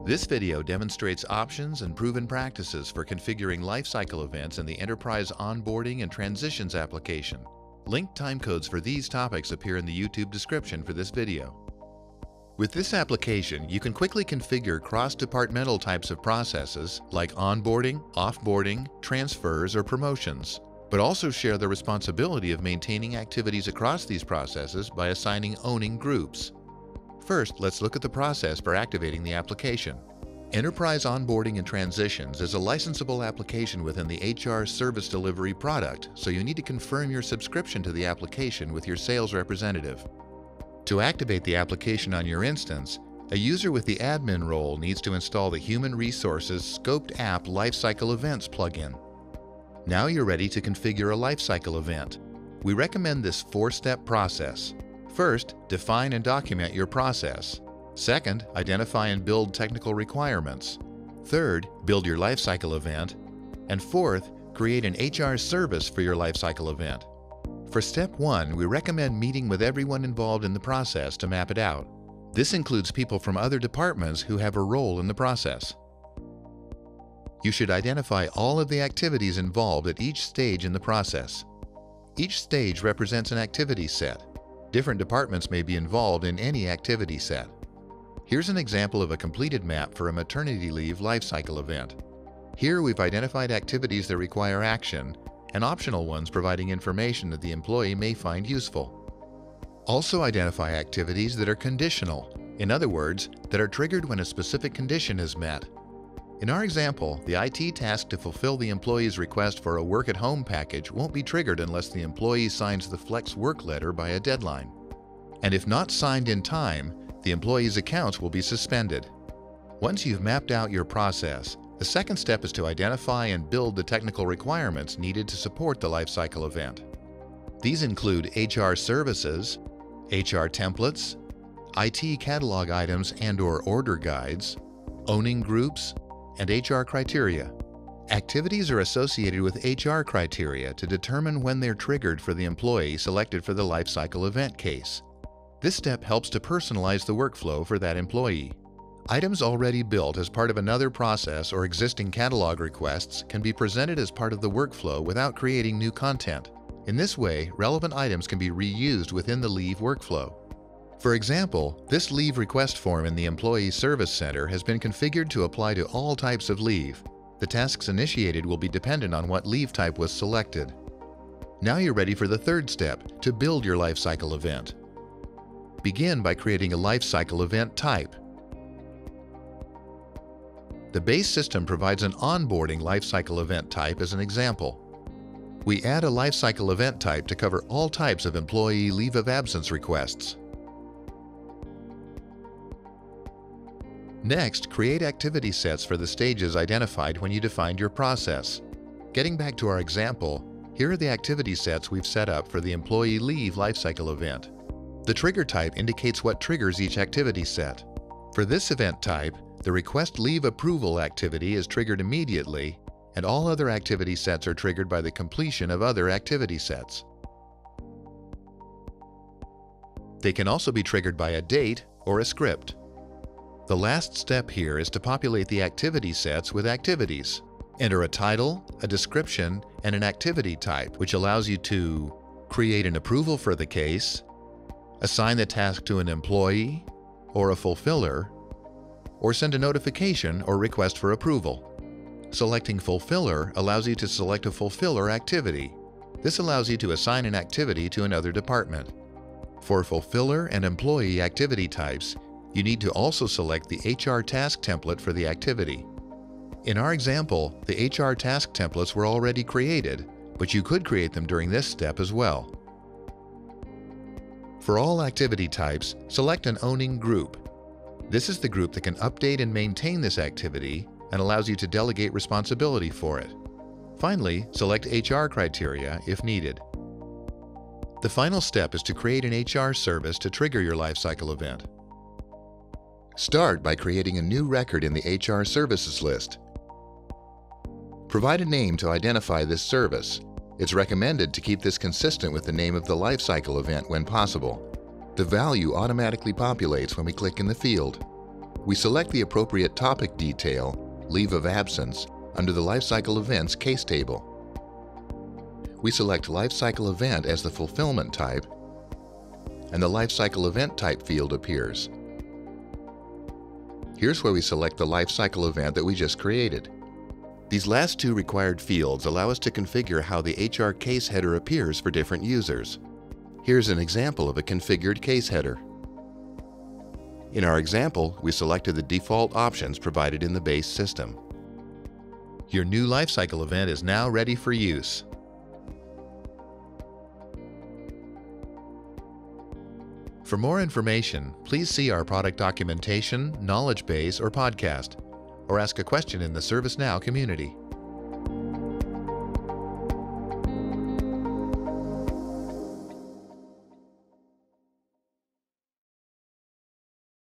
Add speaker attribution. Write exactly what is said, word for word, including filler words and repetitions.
Speaker 1: This video demonstrates options and proven practices for configuring lifecycle events in the Enterprise Onboarding and Transitions application. Linked timecodes for these topics appear in the YouTube description for this video. With this application, you can quickly configure cross-departmental types of processes like onboarding, offboarding, transfers, or promotions, but also share the responsibility of maintaining activities across these processes by assigning owning groups. First, let's look at the process for activating the application. Enterprise Onboarding and Transitions is a licensable application within the H R Service Delivery product, so you need to confirm your subscription to the application with your sales representative. To activate the application on your instance, a user with the admin role needs to install the Human Resources Scoped App Lifecycle Events plugin. Now you're ready to configure a lifecycle event. We recommend this four-step process. First, define and document your process. Second, identify and build technical requirements. Third, build your lifecycle event. And fourth, create an H R service for your lifecycle event. For step one, we recommend meeting with everyone involved in the process to map it out. This includes people from other departments who have a role in the process. You should identify all of the activities involved at each stage in the process. Each stage represents an activity set. Different departments may be involved in any activity set. Here's an example of a completed map for a maternity leave lifecycle event. Here we've identified activities that require action and optional ones providing information that the employee may find useful. Also identify activities that are conditional, in other words, that are triggered when a specific condition is met. In our example, the I T task to fulfill the employee's request for a work-at-home package won't be triggered unless the employee signs the Flex Work Letter by a deadline. And if not signed in time, the employee's accounts will be suspended. Once you've mapped out your process, the second step is to identify and build the technical requirements needed to support the lifecycle event. These include H R services, H R templates, I T catalog items and/or order guides, owning groups, and H R criteria. Activities are associated with H R criteria to determine when they're triggered for the employee selected for the lifecycle event case. This step helps to personalize the workflow for that employee. Items already built as part of another process or existing catalog requests can be presented as part of the workflow without creating new content. In this way, relevant items can be reused within the leave workflow. For example, this leave request form in the Employee Service Center has been configured to apply to all types of leave. The tasks initiated will be dependent on what leave type was selected. Now you're ready for the third step, to build your lifecycle event. Begin by creating a lifecycle event type. The base system provides an onboarding lifecycle event type as an example. We add a lifecycle event type to cover all types of employee leave of absence requests. Next, create activity sets for the stages identified when you defined your process. Getting back to our example, here are the activity sets we've set up for the employee leave lifecycle event. The trigger type indicates what triggers each activity set. For this event type, the request leave approval activity is triggered immediately, and all other activity sets are triggered by the completion of other activity sets. They can also be triggered by a date or a script. The last step here is to populate the activity sets with activities. Enter a title, a description, and an activity type, which allows you to create an approval for the case, assign the task to an employee or a fulfiller, or send a notification or request for approval. Selecting Fulfiller allows you to select a fulfiller activity. This allows you to assign an activity to another department. For fulfiller and employee activity types, you need to also select the H R task template for the activity. In our example, the H R task templates were already created, but you could create them during this step as well. For all activity types, select an owning group. This is the group that can update and maintain this activity and allows you to delegate responsibility for it. Finally, select H R criteria if needed. The final step is to create an H R service to trigger your lifecycle event. Start by creating a new record in the H R services list. Provide a name to identify this service. It's recommended to keep this consistent with the name of the lifecycle event when possible. The value automatically populates when we click in the field. We select the appropriate topic detail, leave of absence, under the Lifecycle Events case table. We select Lifecycle Event as the fulfillment type, and the Lifecycle Event type field appears. Here's where we select the Lifecycle event that we just created. These last two required fields allow us to configure how the H R case header appears for different users. Here's an example of a configured case header. In our example, we selected the default options provided in the base system. Your new Lifecycle event is now ready for use. For more information, please see our product documentation, knowledge base, or podcast, or ask a question in the Servicenow community.